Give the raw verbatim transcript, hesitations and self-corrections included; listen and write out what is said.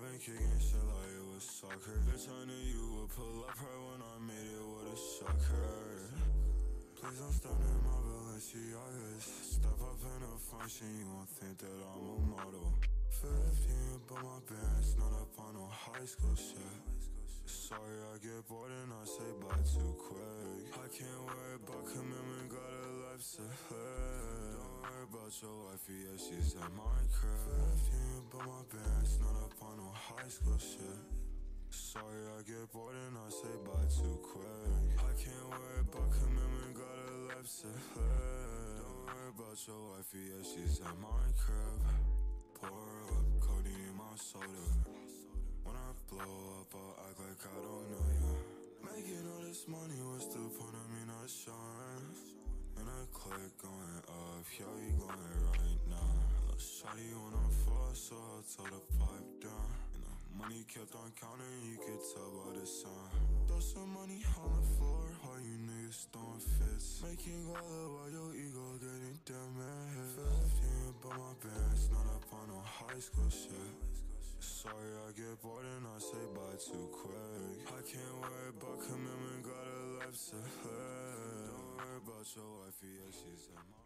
been kicking shit like it was soccer. Bitch, I knew you would pull up right when I made it, would've shock her. Please don't step in my Balenciagas. Step up in a function, you gon' think that I'm a model. Fifteen, but my parents not up on no high school shit. Sorry, I get bored and I say bye too quick. I can't worry about commitment, got a life to live. Don't worry about your wifey, yeah, she's at my crib. Fifteen, but my parents not up on no high school shit. Sorry, I get bored and I say bye too quick. I can't worry about commitment, got a life to live. Don't worry about your wifey, yeah, she's at my crib. Pour up, codeine in my soda. When I blow up, I'll act like I don't know you. Making all this money, what's the point of me not showing? And I click going up, yo, you going right now. Little shawty wanna fall, so I told her pipe down. And the money kept on counting, you could tell by the sound. Throw some money on the floor, all you niggas throwing fits. Making all while your ego getting damaged. Fifteen, but my parents not up on no high school shit. Sorry, I get bored and I say bye too quick. I can't worry about commitment, got a life to live. Don't worry about your wifey, yeah, she's at my